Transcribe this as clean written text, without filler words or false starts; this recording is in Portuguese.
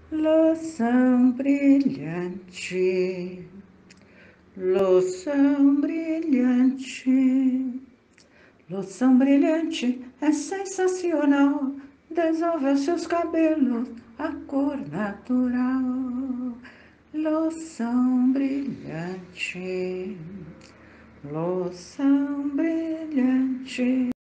Loção brilhante, loção brilhante, loção brilhante é sensacional, dissolve os seus cabelos, a cor natural. Loção brilhante, loção brilhante.